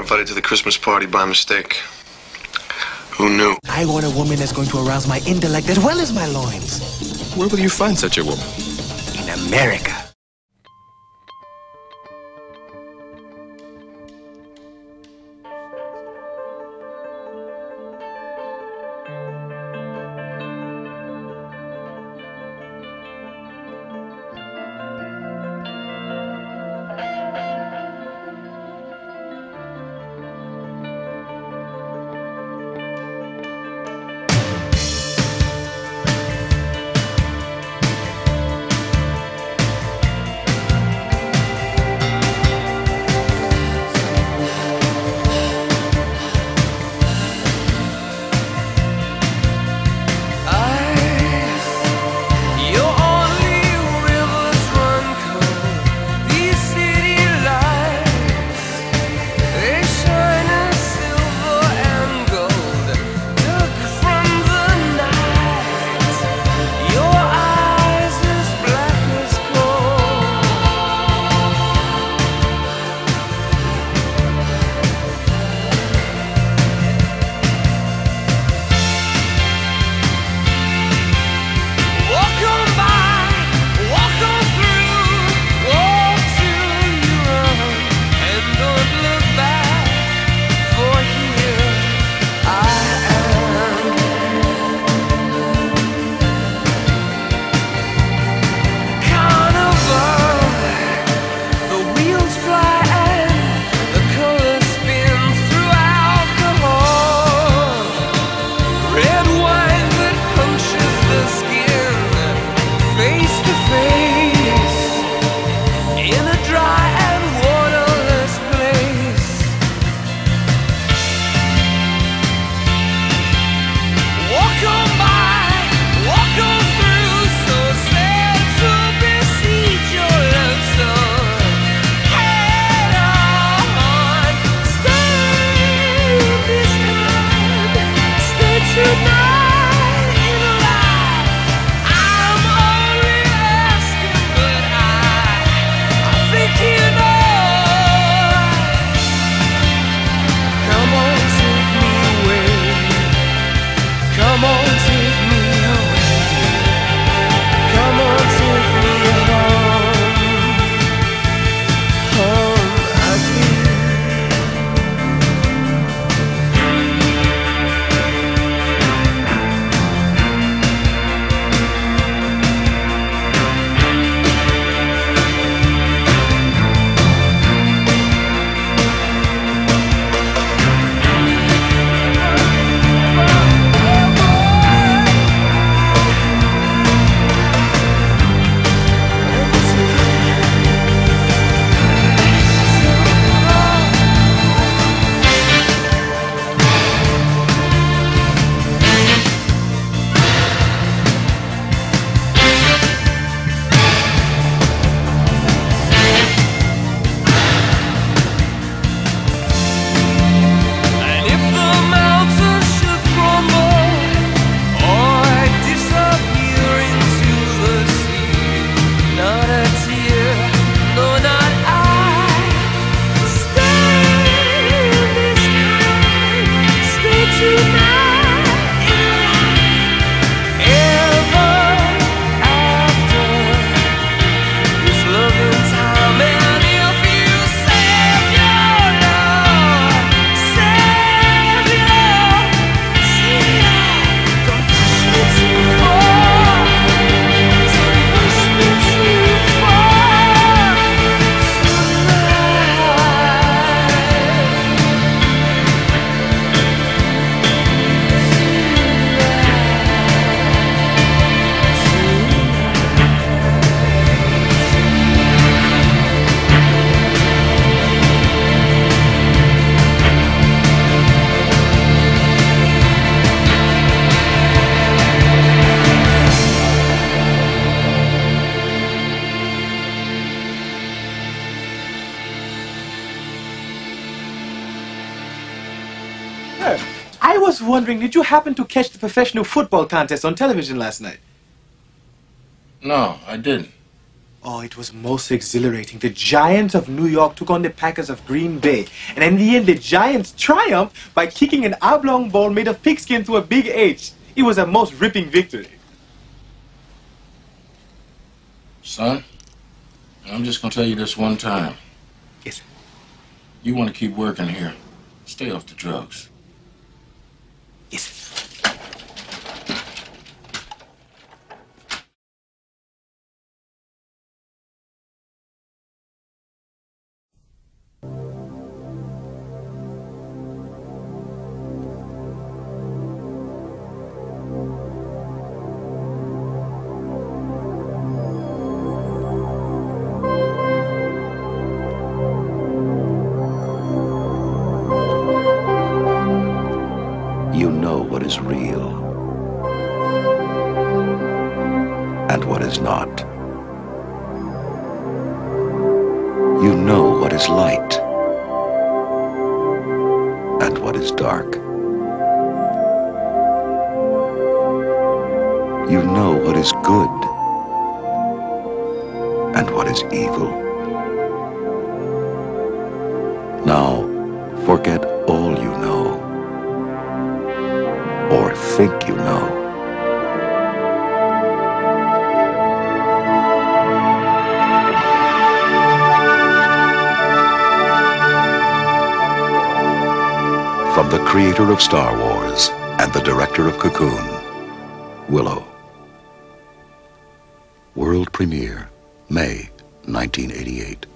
invited to the Christmas party by mistake. Who knew? I want a woman that's going to arouse my intellect as well as my loins. Where will you find such a woman? In America. I was wondering, did you happen to catch the professional football contest on television last night? No, I didn't. Oh, it was most exhilarating. The Giants of New York took on the Packers of Green Bay. And in the end, the Giants triumphed by kicking an oblong ball made of pigskin to a big H. It was a most ripping victory. Son, I'm just going to tell you this one time. Yes, sir. You want to keep working here. Stay off the drugs. Yes, sir. You know what is real and what is not. You know what is light and what is dark. You know what is good and what is evil. Now, forget all you know, or think you know. From the creator of Star Wars and the director of Cocoon, Willow. World premiere, May 1988.